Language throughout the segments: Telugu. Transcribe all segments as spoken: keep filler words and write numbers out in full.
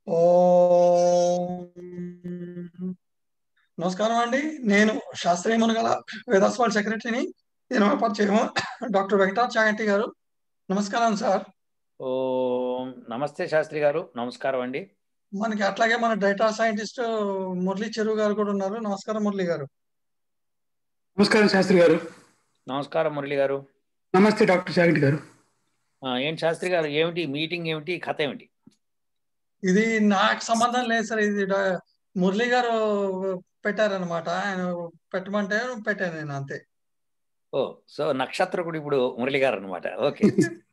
ఓం నమస్కారం అండి. నేను శాస్త్రీయ మునగల వేదాస్వాల్ సెక్రటరీని. నేను పరిచయం డాక్టర్ వెంకటా చాగంటి గారు. నమస్కారం సార్. ఓం నమస్తే శాస్త్రి గారు. నమస్కారం అండి. మనకి అట్లాగే మన డేటా సైంటిస్ట్ మురళీ చెరువు గారు కూడా ఉన్నారు. నమస్కారం మురళి గారు. నమస్కారం శాస్త్రి గారు. నమస్కారం మురళి గారు. నమస్తే డాక్టర్ చాగంటి గారు. ఏంటి శాస్త్రి గారు, ఏమిటి మీటింగ్, ఏమిటి కథ, ఏమిటి? ఇది నాకు సంబంధం లేదు సార్. ఇది మురళి గారు పెట్టారనమాట. ఆయన పెట్టమంటే పెట్టాను నేను, అంతే. ఓ సో నక్షత్రకుడు ఇప్పుడు మురళి గారు అనమాట. ఓకే.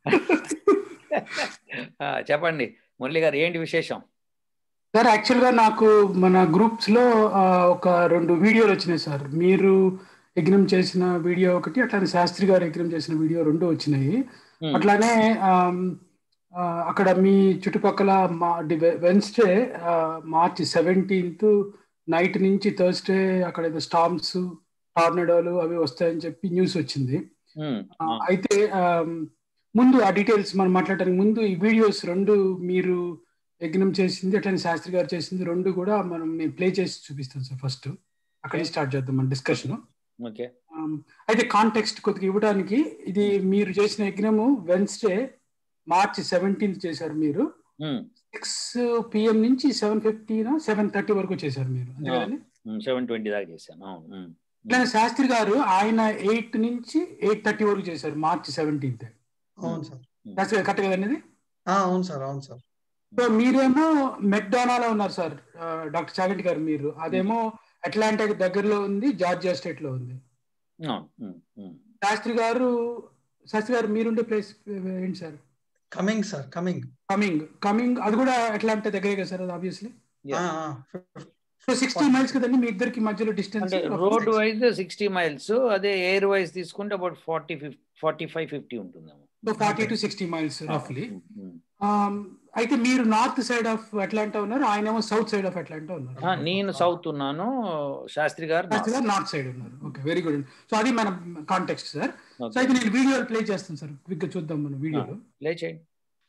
చెప్పండి మురళి గారు, ఏంటి విశేషం? సార్ యాక్చువల్గా నాకు మన గ్రూప్స్లో ఒక రెండు వీడియోలు వచ్చినాయి సార్. మీరు యజ్ఞం చేసిన వీడియో ఒకటి, అట్లానే శాస్త్రి గారు యజ్ఞం చేసిన వీడియో రెండు వచ్చినాయి. అట్లానే అక్కడ మీ చుట్టుపక్కల మా వెన్స్డే మార్చి సెవెంటీన్త్ నైట్ నుంచి థర్స్డే అక్కడ ఏదో స్టార్మ్స్, టార్నడోలు అవి వస్తాయని చెప్పి న్యూస్ వచ్చింది. అయితే ముందు ఆ డీటెయిల్స్ మనం మాట్లాడడానికి ముందు ఈ వీడియోస్ రెండు మీరు యజ్ఞం చేసింది అట్లనే శాస్త్రి గారు చేసింది రెండు కూడా మనం నేను ప్లే చేసి చూపిస్తాను సార్. ఫస్ట్ అక్కడి స్టార్ట్ చేద్దాం మన డిస్కషన్. అయితే కాంటెక్స్ట్ కొద్దిగా ఇవ్వడానికి, ఇది మీరు చేసిన యజ్ఞము వెన్స్డే మార్చి సెవెంటీన్త్ చేశారు మీరు. సిక్స్ పిఎం నుంచి సెవెన్ ఫిఫ్టీన్ సెవెన్ థర్టీ వరకు చేశారు మీరు, అంతే కదండి? సెవెన్ ట్వంటీ దాకా చేశాను. అట్లనే శాస్త్రి గారు ఆయన ఎయిట్ నుంచి ఎయిట్ థర్టీ వరకు చేశారు మార్చి సెవెంటీన్త్. అవును సార్. శాస్త్రి గారు కరెక్ట్ కదండి? అవును సార్, అవును సార్. సో మీరేమో మెక్డానాలో ఉన్నారు సార్ డాక్టర్ చాగంటి గారు. మీరు అదేమో అట్లాంటాకి దగ్గరలో ఉంది, జార్జియా స్టేట్ లో ఉంది. శాస్త్రి గారు శాస్త్రి గారు మీరుండే ప్లేస్ ఏంటి sir? Coming sir. Coming coming coming అది కూడా అట్లాంటా దగ్గరే కదా సార్, అది ఆబ్వియస్లీ. సో సిక్స్టీ మైల్స్ కదండి మీ ఇద్దరికి మధ్యలో distance? Road wise sixty miles, అదే ఎయిర్ వైజ్ తీసుకుంటే about forty forty five fifty ఉంటుంది. So forty to sixty miles రఫ్లీ. అయితే మీరు నార్త్ సైడ్ ఆఫ్ అట్లాంటా ఉన్నారు, ఆయన ఏమో సౌత్ సైడ్ ఆఫ్ అట్లాంటా ఉన్నారు. నేను సౌత్ ఉన్నాను, శాస్త్రి గారు నార్త్ సైడ్ ఉన్నారు. Okay, very good. సో అది మన కాంటెక్స్ట్ సార్. సో అయితే నేను వీడియో ప్లే చేస్తాను సార్, క్విక్ గా చూద్దాం మనం వీడియోలో. ప్లే చేయండి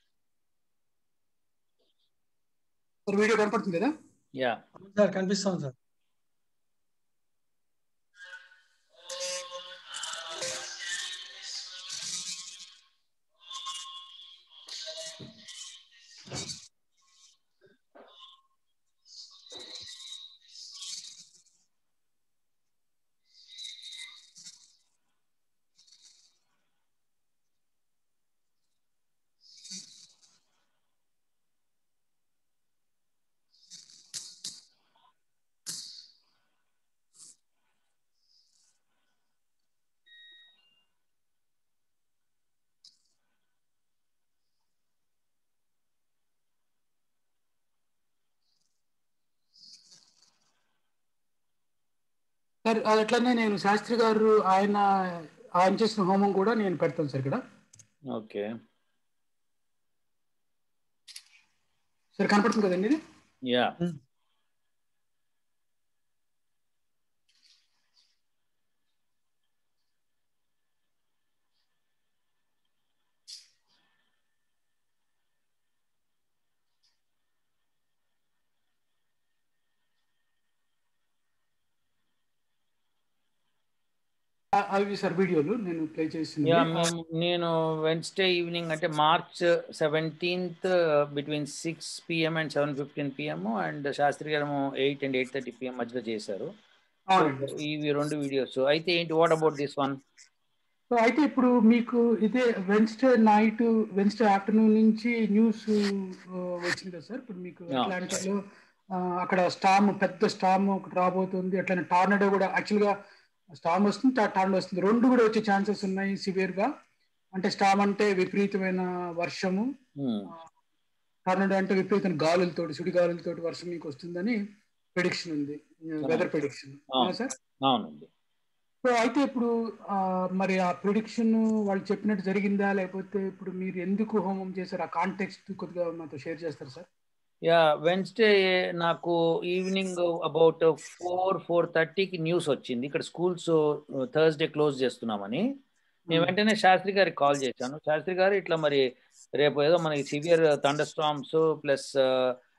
సార్. వీడియో కనపడుతుంది కదా? యా సార్, కనిపిస్తాం సార్. సార్ అది అట్లనే నేను శాస్త్రి గారు ఆయన ఆయన చేసిన హోమం కూడా నేను పెడతాను సార్ ఇక్కడ. ఓకే సార్, కనపడుతుంది కదండి ఇది? యా అవి సార్ వీడియోలు నేను ప్లే చేసింది. నేను వెన్స్డే ఈవినింగ్ అంటే March seventeenth between six PM and seven fifteen PM and Shastri గారు eight and eight thirty PM మధ్యలో చేశారు ఇవి రెండు వీడియోస్. అయితే ఏంటి, what about this one? So అయితే ఇప్పుడు మీకు ఇదే వెన్స్డే నైట్ వెన్స్డే ఆఫ్టర్నూన్ నుంచి న్యూస్ వచ్చింది కదా సార్. ఇప్పుడు మీకు అట్లాంటిలో అక్కడ స్టామ్, పెద్ద స్టామ్ ఒకటి రాబోతుంది, అట్లనే టార్నడో కూడా. యాక్చువల్గా స్టామ్ వస్తుంది, టార్నడో వస్తుంది, రెండు కూడా వచ్చే ఛాన్సెస్ ఉన్నాయి సివియర్ గా. అంటే స్టామ్ అంటే విపరీతమైన వర్షము, టార్నడో అంటే విపరీతమైన గాలులతోటి, సుడి గాలులతోటి వర్షం మీకు వస్తుందని ప్రెడిక్షన్ ఉంది, వెదర్ ప్రెడిక్షన్ సార్. సో అయితే ఇప్పుడు మరి ఆ ప్రిడిక్షన్ వాళ్ళు చెప్పినట్టు జరిగిందా, లేకపోతే ఇప్పుడు మీరు ఎందుకు హోమం చేశారు, ఆ కాంటెక్స్ట్ కొద్దిగా మాతో షేర్ చేస్తారు సార్? యా, వెన్స్డే నాకు ఈవినింగ్ అబౌట్ ఫోర్ ఫోర్ థర్టీకి న్యూస్ వచ్చింది ఇక్కడ స్కూల్స్ థర్స్డే క్లోజ్ చేస్తున్నామని. నేను వెంటనే శాస్త్రి గారికి కాల్ చేశాను. శాస్త్రి గారు ఇట్లా మరి రేపు ఏదో మనకి severe thunderstorms plus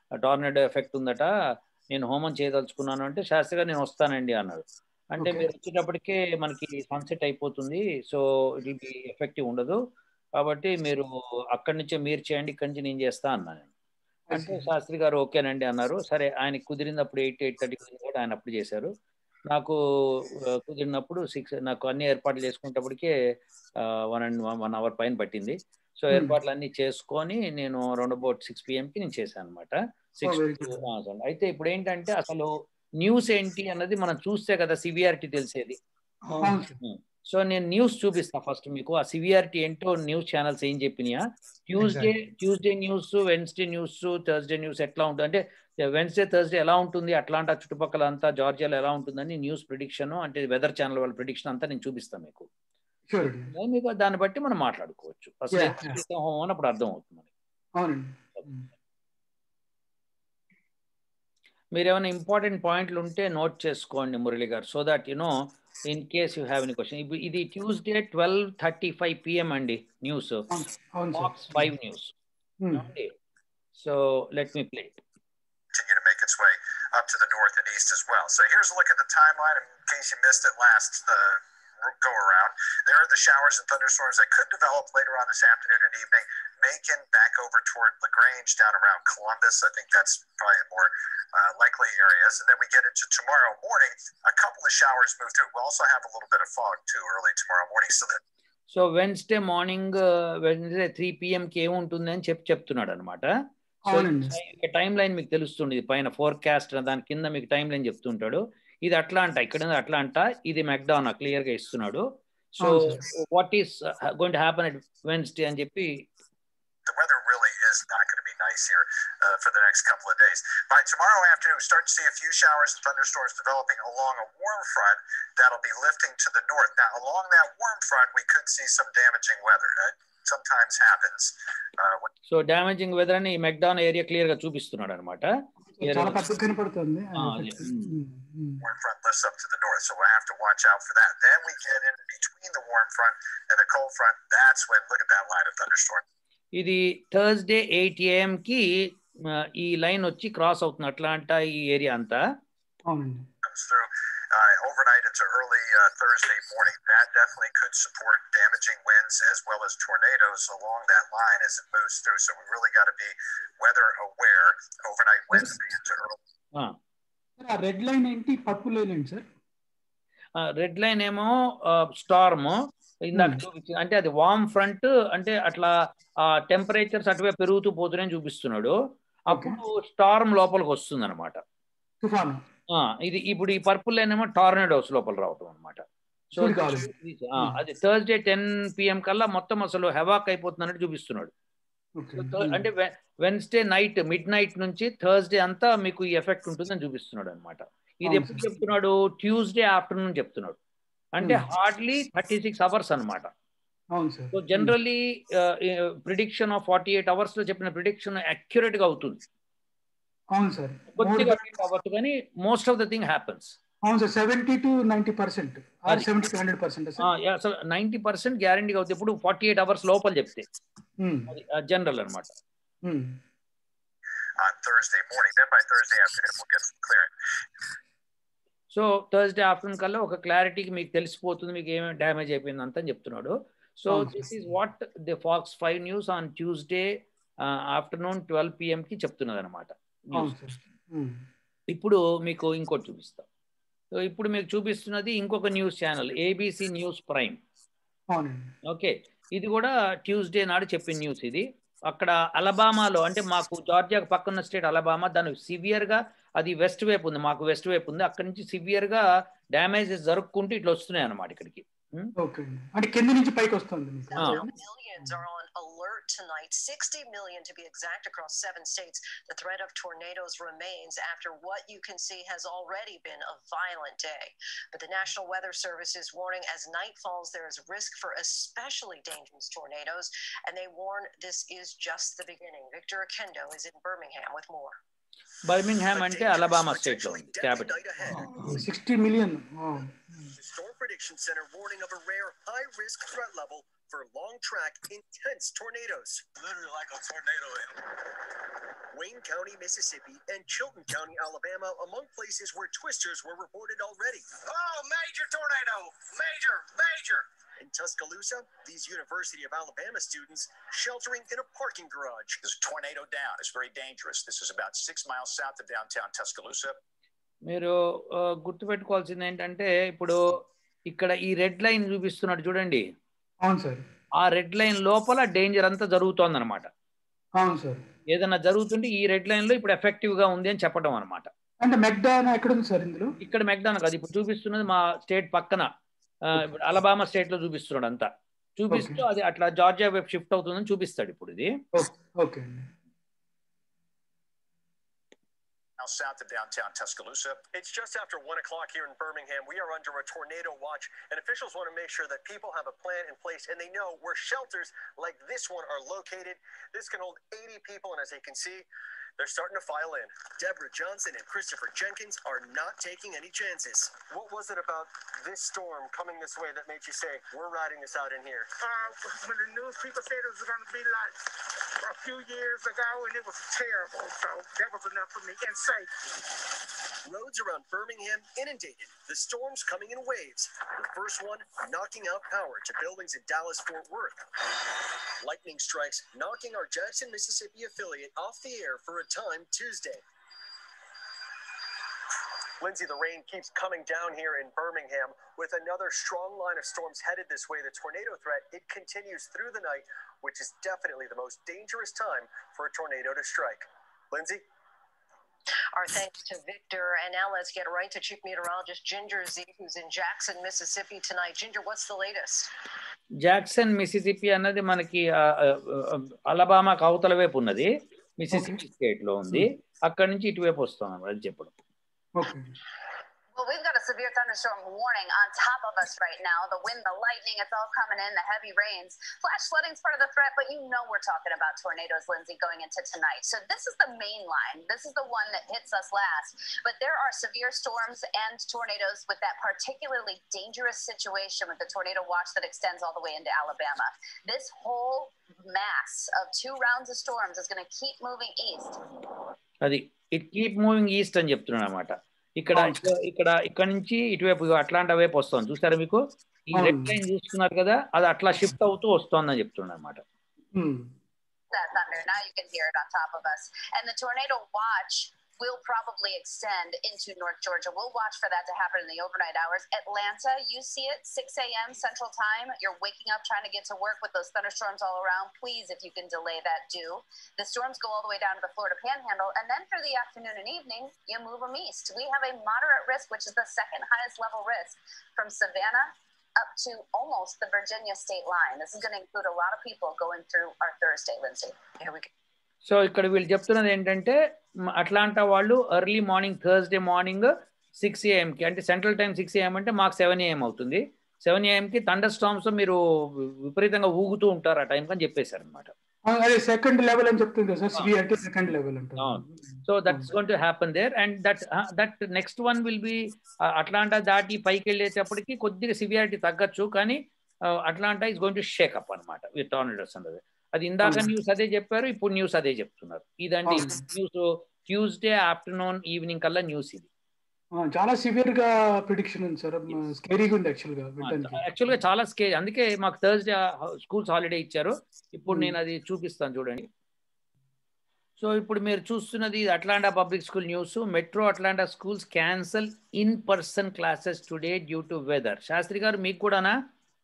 tornado effect ఉందట, నేను హోమం చేయదలుచుకున్నాను అంటే శాస్త్రి గారు నేను వస్తానండి అన్నాడు. అంటే మీరు వచ్చేటప్పటికే మనకి సన్సెట్ అయిపోతుంది, so it will be effective ఉండదు, కాబట్టి మీరు అక్కడి నుంచే మీరు చేయండి, ఇక్కడి నుంచి నేను చేస్తా అన్నాను. అంటే శాస్త్రి గారు ఓకేనండి అన్నారు. సరే ఆయనకి కుదిరినప్పుడు ఎయిట్ ఎయిట్ థర్టీ కుదిరినప్పుడు ఆయన అప్పుడు చేశారు. నాకు కుదిరినప్పుడు సిక్స్ నాకు అన్ని ఏర్పాట్లు చేసుకునేటప్పటికే వన్ అండ్ వన్ అవర్ పైన పట్టింది. సో ఏర్పాట్లు అన్ని చేసుకొని నేను రౌండ్ అబౌట్ సిక్స్ పిఎంకి నేను చేశాను అనమాట. సిక్స్ అయితే ఇప్పుడు ఏంటంటే అసలు న్యూస్ ఏంటి అన్నది మనం చూస్తే కదా సివియారిటీ తెలిసేది. సో నేను న్యూస్ చూపిస్తా ఫస్ట్ మీకు, ఆ సివియారిటీ ఏంటో న్యూస్ ఛానల్స్ ఏం చెప్పినాయా. Tuesday Tuesday news, Wednesday news, Thursday news ఎట్లా ఉంటుంది అంటే వెన్స్డే థర్స్డే ఎలా ఉంటుంది, అట్లాంటా చుట్టుపక్కల అంతా జార్జియాలో ఎలా ఉంటుందని న్యూస్ ప్రిడిక్షన్ అంటే వెదర్ ఛానల్ వాళ్ళ ప్రిడిక్షన్ అంతా నేను చూపిస్తాను మీకు. మీకు దాన్ని బట్టి మనం మాట్లాడుకోవచ్చు. అసలు హోమం అప్పుడు అర్థం అవుతుంది మనకి. మీరు ఏమైనా ఇంపార్టెంట్ పాయింట్లు ఉంటే నోట్ చేసుకోండి మురళి గారు, so that you know in case you have any question. ఇది Tuesday twelve thirty five PM అండి news, Fox five news. So let me play. Continue to make its way up to the north and east as well. So here's a look at the timeline in case you missed it last uh, go around. There are the showers and thunderstorms that could develop later on this afternoon and evening. Macon back over toward LaGrange down around Columbus. I think that's probably the more uh, likely areas. And then we get into tomorrow morning, a couple of showers move through. We'll also have a little bit of fog too early tomorrow morning. So that so Wednesday morning Wednesday three పిఎంకి ఏముంటుంది అని చెప్పి చెప్తున్నాడు అనమాట. సో టైం లైన్ మీకు తెలుస్తుంది పైన ఫోర్కాస్ట్ దాని కింద మీకు టైం లైన్ చెప్తుంటాడు. ఇది అట్లాంటా, ఇక్కడ అట్లాంటా, ఇది మెక్డానా క్లియర్ గా ఇస్తున్నాడు. So what is going to happen at Wednesday అని చెప్పి. The weather really is not going to be nice here uh, for the next couple of days. By tomorrow afternoon, we start to see a few showers and thunderstorms developing along a warm front that'll be lifting to the north. Now, along that warm front, we could see some damaging weather. That sometimes happens. Uh, when... So damaging weather అని మెక్డానా ఏరియా క్లియర్ గా చూపిస్తున్నాడు అనమాట. చాలా పెద్దగా కనపడుతుంది. Warm front lifts up to the north, so we'll have to watch out for that. Then we get in between the warm front and the cold front. That's when, look at that line of thunderstorm. ఇది థర్స్డే ఎయిట్ ఏఎం కి ఈ లైన్ వచ్చి క్రాస్ అవుతుంది అట్లాంటా ఈ ఏరియా అంతా. Comes through uh, overnight into early uh, Thursday morning. That definitely could support damaging winds as well as tornadoes along that line as it moves through. So we really got to be weather aware. Overnight winds into early. Red line ఏంటి, పర్పుల్ లైన్ ఏంటి సార్? రెడ్ లైన్ ఏమో స్టార్మ్, ఇందాక చూపించింది అంటే అది వార్మ్ ఫ్రంట్, అంటే అట్లా టెంపరేచర్స్ అటువైపు పెరుగుతూ పోతున్నాయని చూపిస్తున్నాడు. అప్పుడు స్టార్మ్ లోపలికి వస్తుంది అనమాట. ఇది ఇప్పుడు ఈ పర్పుల్ లైన్ ఏమో టార్నడోస్ లోపల రావటం అనమాట. సో అది థర్స్డే టెన్ పిఎం కల్లా మొత్తం అసలు హెవాక్ అయిపోతుంది అన్నట్టు చూపిస్తున్నాడు. అంటే వెన్స్డే నైట్ మిడ్ నైట్ నుంచి థర్స్డే అంతా మీకు ఈ ఎఫెక్ట్ ఉంటుందని చూపిస్తున్నాడు అనమాట. ఇది ఎప్పుడు చెప్తున్నాడు? ట్యూస్డే ఆఫ్టర్నూన్ చెప్తున్నాడు. అంటే హార్డ్లీ థర్టీ సిక్స్ అవర్స్ అనమాట. So generally prediction of forty eight hours లో చెప్పిన ప్రిడిక్షన్ అక్యురేట్ గా అవుతుంది. కొద్దిగా అవ్వచ్చు కానీ most of the thing happens. Seventy to ninety percent hundred percent అసలు నైన్టీ పర్సెంట్ గ్యారంటీగా అవుతుంది. ఇప్పుడు ఫార్టీ ఎయిట్ అవర్స్ లోపల చెప్తే జనరల్ అనమాట. సో థర్స్డే ఆఫ్టర్నూన్ కల్లా ఒక క్లారిటీకి మీకు తెలిసిపోతుంది మీకు ఏమేమి డ్యామేజ్ అయిపోయింది అంత చెప్తున్నాడు. So this is what the Fox five news on Tuesday afternoon twelve PM కి చెప్తున్నది అనమాట. ఇప్పుడు మీకు ఇంకోటి చూపిస్తా. సో ఇప్పుడు మీకు చూపిస్తున్నది ఇంకొక news channel, ABC news prime. Okay, ఇది కూడా ట్యూస్డే నాడు చెప్పిన న్యూస్. ఇది అక్కడ అలబామాలో, అంటే మాకు జార్జియాకు పక్కన స్టేట్ అలబామా, దాని సివియర్ గా అది వెస్ట్ వైపు ఉంది, మాకు వెస్ట్ వైపు ఉంది. అక్కడి నుంచి సివియర్ గా డ్యామేజెస్ జరుపుకుంటూ ఇట్లా వస్తున్నాయి అన్నమాట ఇక్కడికి. అంటే కింద నుంచి పైకి వస్తుంది. Millions are on alert tonight, sixty million to be exact across seven states. The threat of tornadoes remains after what you can see has already been a violent day. But the National Weather Service is warning as night falls there is risk for especially dangerous tornadoes, and they warn this is just the beginning. Victor Akendo is in Birmingham with more. Birmingham అంటే అలబామా స్టేట్ లో ఉంది capital. Sixty million Prediction Center warning of a rare high-risk threat level for long-track, intense tornadoes. Literally like a tornado. Wayne County, Mississippi, and Chilton County, Alabama, among places where twisters were reported already. Oh, major tornado! Major, major! In Tuscaloosa, these University of Alabama students sheltering in a parking garage. There's a tornado down. It's very dangerous. This is about six miles south of downtown Tuscaloosa. మీరు గుర్తుపెట్టుకోవాల్సింది ఏంటంటే ఇప్పుడు ఇక్కడ ఈ రెడ్ లైన్ చూపిస్తున్నాడు చూడండి. అవును సార్. ఆ రెడ్ లైన్ లోపల డేంజర్ అంతా జరుగుతోంది అనమాట. అవును సార్. ఏదైనా జరుగుతుంటే ఈ రెడ్ లైన్ లో ఇప్పుడు ఎఫెక్టివ్ గా ఉంది అని చెప్పడం అనమాట. అంటే మెక్డానా ఎక్కడ ఉంది సార్ ఇందులో? ఇక్కడ మెక్డానా కాదు, ఇప్పుడు చూపిస్తున్నది మా స్టేట్ పక్కన అలబామా స్టేట్ లో చూపిస్తున్నాడు అంతా చూపిస్తూ అది అట్లా జార్జియా వైపు షిఫ్ట్ అవుతుందని చూపిస్తాడు ఇప్పుడు ఇది. Okay. South of downtown Tuscaloosa. It's just after one o'clock here in Birmingham. We are under a tornado watch, and officials want to make sure that people have a plan in place and they know where shelters like this one are located. This can hold eighty people, and as you can see, they're starting to file in. Deborah Johnson and Christopher Jenkins are not taking any chances. What was it about this storm coming this way that made you say, we're riding this out in here? Uh, when the news people said it was going to be like a few years ago, and it was terrible. So that was enough for me. And safe. Roads around Birmingham inundated. The storms coming in waves. The first one knocking out power to buildings in Dallas-Fort Worth. Lightning strikes knocking our Jackson, Mississippi affiliate off the air for a time Tuesday. Lindsay, the rain keeps coming down here in Birmingham with another strong line of storms headed this way. The tornado threat, it continues through the night, which is definitely the most dangerous time for a tornado to strike. Lindsay? Our thanks to Victor. And now let's get right to Chief Meteorologist Ginger Zee, who's in Jackson, Mississippi tonight. Ginger, what's the latest? Jackson Mississippi అన్నది మనకి అలబామాకు అవతల వైపు ఉన్నది, మిసిసిపి స్టేట్ లో ఉంది. అక్కడి నుంచి ఇటువైపు వస్తాం అని చెప్పడం. Well, we've got a severe thunderstorm warning on top of us right now. The wind, the lightning, it's all coming in, the heavy rains. Flash flooding is part of the threat, but you know we're talking about tornadoes, Lindsay, going into tonight. So this is the main line. This is the one that hits us last. But there are severe storms and tornadoes with that particularly dangerous situation with the tornado watch that extends all the way into Alabama. This whole mass of two rounds of storms is going to keep moving east. అది ఇట్ కీప్ మూవింగ్ ఈస్ట్ అని చెప్తున్నాను అన్నమాట. ఇక్కడ ఇక్కడ ఇక్కడ నుంచి ఇటువైపు అట్లాంటా వైపు వస్తుంది చూస్తారా, మీకు ఈ రెడ్ లైన్ చూస్తున్నారు కదా, అది అట్లా షిఫ్ట్ అవుతూ వస్తుందని చెప్తున్నాను అన్నమాట. That thunder, now you can hear it on top of us. And the tornado watch will probably extend into North Georgia. We'll watch for that to happen in the overnight hours. Atlanta, you see it, six a.m. Central Time. You're waking up trying to get to work with those thunderstorms all around. Please, if you can delay that, do. The storms go all the way down to the Florida Panhandle, and then for the afternoon and evening, you move them east. We have a moderate risk, which is the second highest level risk, from Savannah up to almost the Virginia state line. This is going to include a lot of people going through our Thursday, Lindsay. Here we go. So ఇక్కడ వీళ్ళు చెప్తున్నది ఏంటంటే అట్లాంటా వాళ్ళు early morning Thursday morning six ఏఎంకి, అంటే సెంట్రల్ టైం సిక్స్ ఏఎం అంటే మాకు సెవెన్ ఏఎం అవుతుంది. సెవెన్ ఏఎంకి థండర్ స్టార్మ్స్ మీరు విపరీతంగా ఊగుతూ ఉంటారు ఆ టైం అని చెప్పేశారు అనమాట. సెకండ్ లెవెల్ అని చెప్తుంది సార్, సివియారిటీ సెకండ్ లెవెల్ అంటే. So that's going to happen there, and that that next one will be Atlanta దాటి పైకి వెళ్ళేటప్పటికి కొద్దిగా సివియారిటీ తగ్గచ్చు, కానీ Atlanta is going to shake up అనమాట విత్ టార్నడోస్ అన్నది. అది ఇందాక న్యూస్ అదే చెప్పారు, ఇప్పుడు న్యూస్ అదే చెప్తున్నారు. ఇదండి న్యూస్ ట్యూస్డే ఆఫ్టర్నూన్ ఈవినింగ్ కల్లా న్యూస్ ఇది. చాలా సివియర్ గా ప్రిడిక్షన్ ఉంది సార్, స్కేరీగా ఉంది యాక్చువల్ గా. యాక్చువల్ గా చాలా స్కేరీ, అందుకే మాకు థర్స్డే స్కూల్స్ హాలిడే ఇచ్చారు. ఇప్పుడు నేను అది చూపిస్తాను చూడండి. సో ఇప్పుడు మీరు చూస్తున్నది Atlanta public school news. Metro Atlanta schools cancel in person classes today due to weather. Shastri గారు మీకు కూడానా?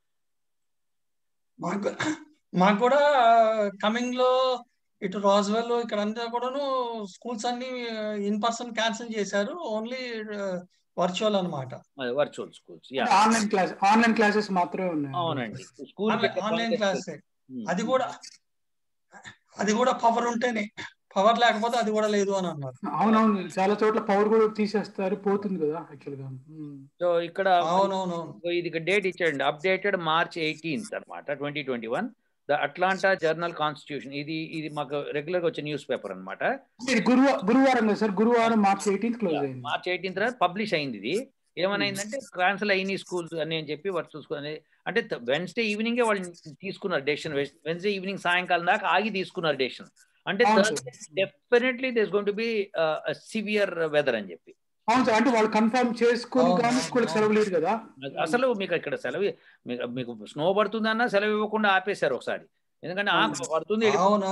మాకు కూడా కమింగ్ లో ఇటు రాజ్వెల్ ఇక్కడ అంతా కూడాను స్కూల్స్ అన్ని ఇన్ పర్సన్ క్యాన్సిల్ చేశారు, ఓన్లీ వర్చువల్ అన్నమాట. Virtual schools, online class online classes మాత్రమే ఉన్నాయి. అవునండి, స్కూల్ ఆన్లైన్ క్లాసే. అది కూడా అది కూడా పవర్ ఉంటేనే, పవర్ లేకపోతే అది కూడా లేదు అని అన్నారు. అవునవును, చాలా చోట్ల పవర్ కూడా తీసేస్తారు, పోతుంది కదా యాక్చువల్ గా. సో ఇక్కడ అవునవును ఇది డేట్ ఇచ్చాడండి, అప్డేటెడ్ మార్చ్ ఎయిటీన్త్ అనమాట twenty twenty one the Atlanta Journal Constitution. ఇది ఇది మాకు రెగ్యులర్ గా వచ్చే న్యూస్ పేపర్ అనమాట. గురువారం సార్, గురువారం మార్చ్ ఎయిటీన్త్ క్లోజ్ అయింది. మార్చ్ ఎయిటీన్త్ పబ్లిష్ అయింది ఇది. ఏమైందంటే క్యాన్సిల్ అయినాయి స్కూల్స్ అని అని చెప్పి వర్చువల్ స్కూల్ అని అంటే వెన్స్డే ఈవినింగే వాళ్ళు తీసుకున్నారు డెసిషన్. వెన్స్డే ఈవినింగ్ సాయంకాలం దాకా ఆగి తీసుకున్నారు డెసిషన్. అంటే Thursday definitely there's going to be severe weather అని చెప్పి. అవును సార్, అంటే వాళ్ళు కన్ఫర్మ్ చేసుకొని కానీ స్కూల్కి సెలవు లేదు కదా. అసలు మీకు ఇక్కడ సెలవు మీకు మీకు స్నో పడుతుందన్నా సెలవు ఇవ్వకుండా ఆపేశారు ఒకసారి. ఎందుకంటే ఆ పడుతుంది.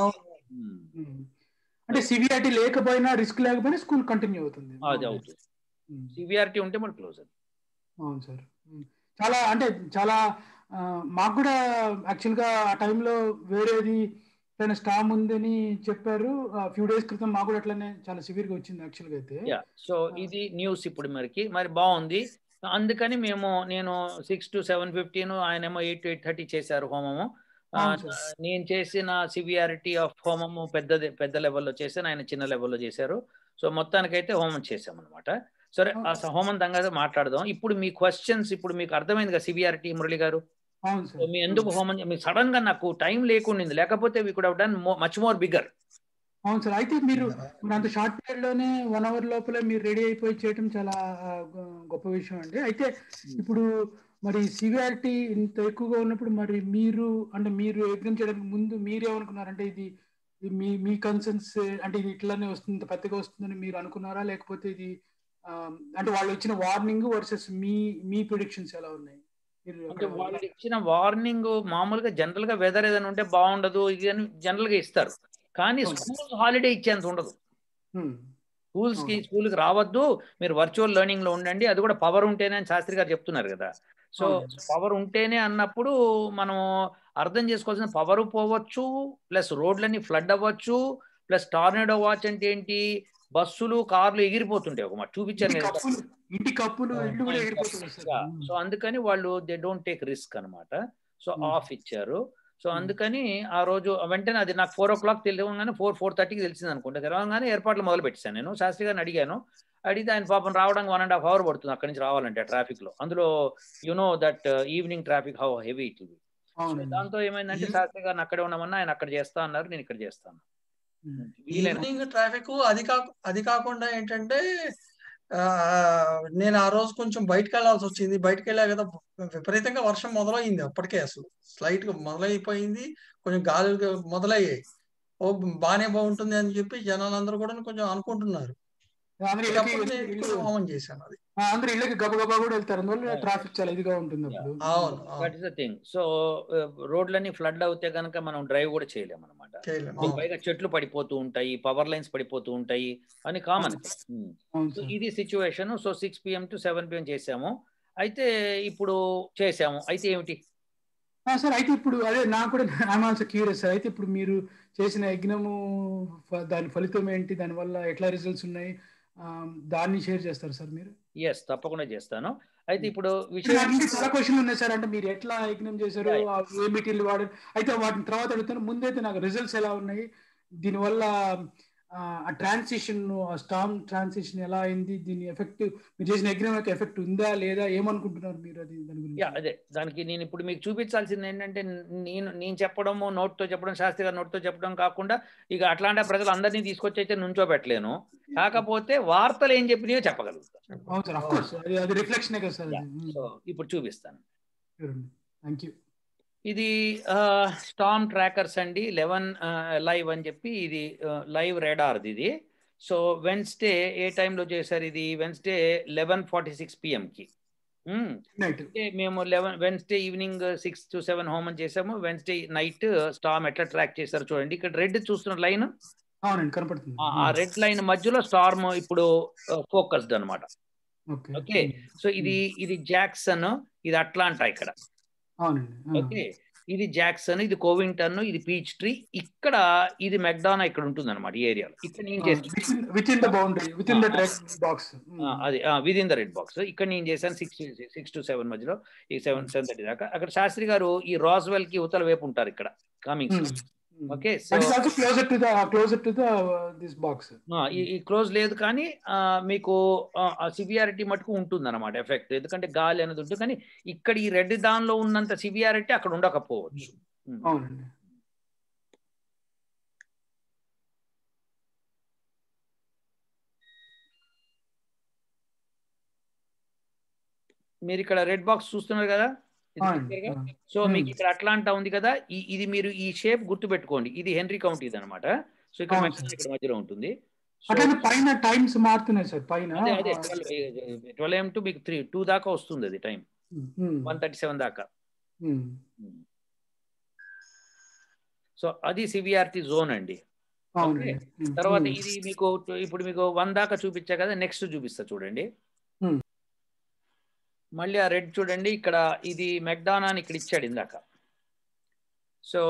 అంటే సివియారిటీ లేకపోయినా రిస్క్ లేకపోయినా స్కూల్ కంటిన్యూ అవుతుంది. అది అవుతుంది. సివియారిటీ ఉంటే మనకు క్లోజ్. అవును సార్, చాలా అంటే చాలా మాకు కూడా యాక్చువల్గా ఆ టైంలో వేరేది తన స్టామ్ ఉందని చెప్పారు. ఫ్యూ డేస్ క్రితం మాకు కూడా అట్లనే చాలా సివియర్గా వచ్చింది యాక్చువల్గా అయితే. సో ఇది న్యూస్ ఇప్పుడు మరికి మరి బాగుంది. అందుకని మేము నేను సిక్స్ టు సెవెన్ ఫిఫ్టీన్ ఆయనేమో ఎయిట్ టు ఎయిట్ థర్టీ చేశారు హోమము. నేను చేసిన సివియారిటీ ఆఫ్ హోమము పెద్దది పెద్ద లెవెల్లో చేశాను, ఆయన చిన్న లెవెల్లో చేశారు. సో మొత్తానికైతే హోమం చేసామన్నమాట. సరే ఆ హోమం దగ్గర మాట్లాడదాం. ఇప్పుడు మీ క్వశ్చన్స్ ఇప్పుడు మీకు అర్థమైంది కదా సివియారిటీ మురళి గారు? మీ ఎందుకు హోమం మీకు సడన్ గా నాకు టైం లేకుండింది, లేకపోతే we could have done much more bigger. అవును సార్, అయితే మీరు అంత షార్ట్ పీరియడ్ లోనే వన్ అవర్ లోపల మీరు రెడీ అయిపోయి చేయడం చాలా గొప్ప విషయం అండి. అయితే ఇప్పుడు మరి సివియారిటీ ఇంత ఎక్కువగా ఉన్నప్పుడు మరి మీరు అంటే మీరు ఎగ్జామ్ చేయడానికి ముందు మీరేమనుకున్నారంటే ఇది మీ మీ కన్సర్న్స్ అంటే ఇది ఇట్లానే వస్తుంది, పెద్దగా వస్తుందని మీరు అనుకున్నారా, లేకపోతే ఇది అంటే వాళ్ళు ఇచ్చిన వార్నింగ్ వర్సెస్ మీ మీ ప్రిడిక్షన్స్ ఎలా ఉన్నాయి? అంటే వాళ్ళు ఇచ్చిన వార్నింగ్ మామూలుగా జనరల్ గా వెదర్ ఏదైనా ఉంటే బాగుండదు ఇది అని జనరల్ గా ఇస్తారు, కానీ స్కూల్ హాలిడే ఇచ్చేంత ఉండదు. స్కూల్స్ కి స్కూల్కి రావద్దు, మీరు వర్చువల్ లెర్నింగ్ లో ఉండండి, అది కూడా పవర్ ఉంటేనే అని శాస్త్రి గారు చెప్తున్నారు కదా. సో పవర్ ఉంటేనే అన్నప్పుడు మనం అర్థం చేసుకోవాల్సిన పవర్ పోవచ్చు, ప్లస్ రోడ్లన్నీ ఫ్లడ్ అవ్వచ్చు, ప్లస్ టార్నేడో వాచ్ అంటే ఏంటి, బస్సులు కార్లు ఎగిరిపోతుంటాయి. ఒక మాట చూపించాను కదా. సో అందుకని వాళ్ళు దే డోంట్ టేక్ రిస్క్ అనమాట. సో ఆఫ్ ఇచ్చారు. సో అందుకని ఆ రోజు వెంటనే అది నాకు ఫోర్ ఓ క్లాక్ తెలియగానే ఫోర్ ఫోర్ థర్టీకి తెలిసింది అనుకుంటా. తెలవగానే ఏర్పాట్లు మొదలు పెట్టాను. నేను శాస్త్రి గారిని అడిగాను. అడిగితే ఆయన పాపం రావడానికి వన్ అండ్ హాఫ్ అవర్ పడుతుంది అక్కడి నుంచి రావాలంటే ట్రాఫిక్ లో. అందులో you know that evening traffic how heavy it will be. దాంతో ఏమైందంటే శాస్త్రి గారిని అక్కడే ఉన్నామన్నా ఆయన అక్కడ చేస్తా అన్నారు, నేను ఇక్కడ చేస్తాను. ఈవినింగ్ ట్రాఫిక్ అది కా అది కాకుండా ఏంటంటే నేను ఆ రోజు కొంచెం బయటకు వెళ్లాల్సి వచ్చింది. బయటకు వెళ్ళా కదా, విపరీతంగా వర్షం మొదలైంది. అప్పటికే అసలు స్లైట్ గా మొదలైపోయింది, కొంచెం గాలులు మొదలయ్యాయి. ఓ బానే బాగుంటుంది అని చెప్పి జనాలందరూ కూడా కొంచెం అనుకుంటున్నారు. హోమం చేశాను. అది అందరూ ఇళ్ళకి గబగబా కూడా వెళ్తారు, అందువల్ల ట్రాఫిక్ చాలా ఇదిగా ఉంటుంది అప్పుడు. That is the thing. So రోడ్లన్నీ ఫ్లడ్ అవుతే కనుక మనం డ్రైవ్ కూడా చేయలేము అనమాట. పైగా చెట్లు పడిపోతూ ఉంటాయి, పవర్ లైన్స్ పడిపోతూ ఉంటాయి అని కామన్. సో ఇది situation. So six PM to seven PM చేసాము. అయితే ఇప్పుడు చేసాము. అయితే ఏమిటి సార్? అయితే ఇప్పుడు అదే నాకు కూడా ఐఎమ్ ఆల్సో క్యూరియస్ సార్. అయితే ఇప్పుడు మీరు చేసిన యజ్ఞము దాని ఫలితం ఏంటి, దానివల్ల ఎట్లా రిజల్ట్స్ ఉన్నాయి, దాన్ని షేర్ చేస్తారు సార్ మీరు? ఎస్, తప్పకుండా చేస్తాను. అయితే ఇప్పుడు విషయం చాలా క్వశ్చన్లు ఉన్నాయి సార్. అంటే మీరు ఎట్లా యజ్ఞం చేశారు, ఏ మెటీరియల్ వాడారు, అయితే వాటిని తర్వాత అడుగుతాను. ముందైతే నాకు రిజల్ట్స్ ఎలా ఉన్నాయి, దీనివల్ల ఆ ట్రాన్సిషన్ స్టామ్ ట్రాన్సిషన్ ఎలా అయింది, దీని ఎఫెక్ట్ మీరు చేసిన యజ్ఞం యొక్క ఎఫెక్ట్ ఉందా లేదా, ఏమనుకుంటున్నారు మీరు అది దాని గురించి? అదే దానికి నేను ఇప్పుడు మీకు చూపించాల్సింది ఏంటంటే నేను నేను చెప్పడము నోట్తో చెప్పడం, శాస్త్రి గారు నోట్తో చెప్పడం కాకుండా ఇక అట్లాంటి ప్రజలు అందరినీ తీసుకొచ్చి అయితే నుంచోబెట్టలేను. కాకపోతే వార్తలు ఏం చెప్పినాయో చెప్పగలుగుతాను. సో ఇప్పుడు చూపిస్తాను. Thank you. ఇది స్టామ్ ట్రాకర్స్ అండి, లెవెన్ లైవ్ అని చెప్పి ఇది లైవ్ రేడార్ది ఇది. సో వెన్స్డే ఏ టైంలో చేశారు ఇది? వెన్స్డే లెవెన్ ఫార్టీ సిక్స్ పిఎంకి. అంటే మేము eleven Wednesday evening six to seven హోమం చేసాము. వెన్స్డే నైట్ స్టామ్ ఎట్లా ట్రాక్ చేశారు చూడండి. ఇక్కడ రెడ్ చూస్తున్న లైన్, ఆ రెడ్ లైన్ మధ్యలో స్టార్మ్ ఇప్పుడు ఫోకస్డ్ అనమాట. ఓకే, సో ఇది ఇది జాక్సన్, ఇది అట్లాంటా ఇక్కడ. ఓకే, ఇది జాక్సన్, ఇది కోవింగ్టన్, ఇది పీచ్ ట్రీ, ఇక్కడ ఇది మెక్డానా ఇక్కడ ఉంటుంది అనమాట ఈ ఏరియాలో. ఇక్కడ నేను చేస్తాను within the boundary, within the red box. అది within the red box. ఇక్కడ నేను చేశాను సిక్స్ సిక్స్ టు సెవెన్ మధ్యలో, ఈ సెవెన్ సెవెన్ థర్టీ దాకా. అక్కడ శాస్త్రి గారు ఈ రాజ్వెల్ కి ఉత్తర వైపు ఉంటారు ఇక్కడ కమింగ్. ఓకే, సో ఈ క్లోజ్ లేదు కానీ మీకు సివియారిటీ మటుకు ఉంటుంది అనమాట ఎఫెక్ట్. ఎందుకంటే గాలి అనేది ఉంటుంది, కానీ ఇక్కడ ఈ రెడ్ దానిలో ఉన్నంత సివియారిటీ అక్కడ ఉండకపోవచ్చు. మీరు ఇక్కడ రెడ్ బాక్స్ చూస్తున్నారు కదా, సో మీకు ఇక్కడ అట్లాంటా ఉంది కదా, ఈ ఇది మీరు ఈ షేప్ గుర్తు పెట్టుకోండి, ఇది హెన్రీ కౌంటీ ఇది అనమాట. సో ఇక్కడ ఇక్కడ మధ్యలో ఉంటుంది. పైన టైమ్స్ మారుతున్నాయి సార్, పైన అదే అదే ట్వెల్వ్ ఏఎం టు మీకు త్రీ టూ దాకా వస్తుంది అది టైం, వన్ థర్టీ సెవెన్ దాకా. సో అది సివిఆర్టీ జోన్ అండి. తర్వాత ఇది మీకు ఇప్పుడు మీకు వన్ దాకా చూపించా కదా, నెక్స్ట్ చూపిస్తా చూడండి. మళ్ళీ ఆ రెడ్ చూడండి, ఇక్కడ ఇది మెక్డానా అని ఇక్కడ ఇచ్చాడు ఇందాక. సో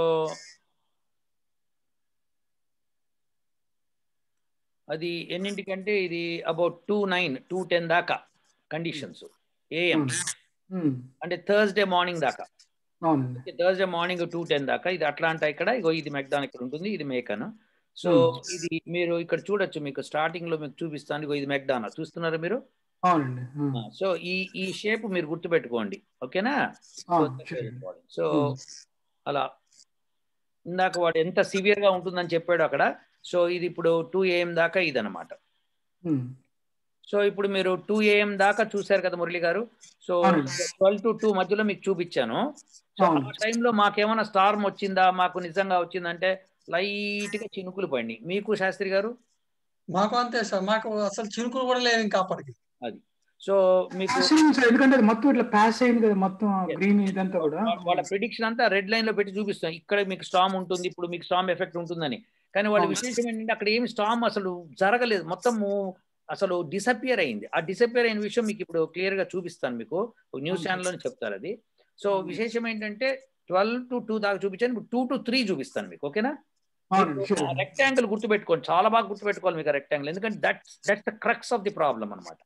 అది ఎన్నింటికంటే ఇది about two nine two ten దాకా కండిషన్స్ ఏఎం, అంటే థర్స్డే మార్నింగ్ దాకా. థర్స్డే మార్నింగ్ టూ టెన్ దాకా ఇది అట్లాంటా. ఇక్కడ ఇగో ఇది మెక్డానా ఇక్కడ ఉంటుంది, ఇది మేకన్. సో ఇది మీరు ఇక్కడ చూడొచ్చు, మీకు స్టార్టింగ్ లో మీకు చూపిస్తాను. ఇగో ఇది మెక్డానా చూస్తున్నారా మీరు? సో ఈ ఈ షేప్ మీరు గుర్తు పెట్టుకోండి, ఓకేనా? సో అలా ఇందాక వాడు ఎంత సివియర్ గా ఉంటుందని చెప్పాడు అక్కడ. సో ఇది ఇప్పుడు టూ ఏఎం దాకా ఇది అనమాట. సో ఇప్పుడు మీరు టూ ఏఎం దాకా చూసారు కదా మురళి గారు. సో ట్వెల్వ్ టు టూ మధ్యలో మీకు చూపించాను. సో ఆ టైంలో మాకేమైనా స్టార్మ్ వచ్చిందా, మాకు నిజంగా వచ్చిందంటే లైట్ గా చినుకులు పడి. మీకు శాస్త్రి గారు? మాకు అంతే సార్, మాకు అసలు చినుకులు కూడా లేవు ఇంకా అప్పటికి. అది సో మీకు ఎందుకంటే మొత్తం ఇట్లా పాస్ అయింది కదా మొత్తం గ్రీన్ ఇదంతా కూడా. వాళ్ళ ప్రిడిక్షన్ అంతా రెడ్ లైన్ లో పెట్టి చూపిస్తాం, ఇక్కడ మీకు స్టార్మ్ ఉంటుంది, ఇప్పుడు మీకు స్టార్మ్ ఎఫెక్ట్ ఉంటుందని. కానీ వాళ్ళ విశేషం ఏంటంటే అక్కడ ఏమి స్టార్మ్ అసలు జరగలేదు, మొత్తము అసలు డిసపియర్ అయింది. ఆ డిసపియర్ అయిన విషయం మీకు ఇప్పుడు క్లియర్ గా చూపిస్తాను, మీకు న్యూస్ ఛానల్ లో చెప్తారు అది. సో విశేషం ఏంటంటే ట్వెల్వ్ టు టూ దాకా చూపించాను, ఇప్పుడు టూ టు త్రీ చూపిస్తాను మీకు, ఓకేనా? రెక్టాంగిల్ గుర్తుపెట్టుకోండి, చాలా బాగా గుర్తుపెట్టుకోవాలి మీకు రెక్టాంగిల్, ఎందుకంటే that's that's the crux of the problem అనమాట.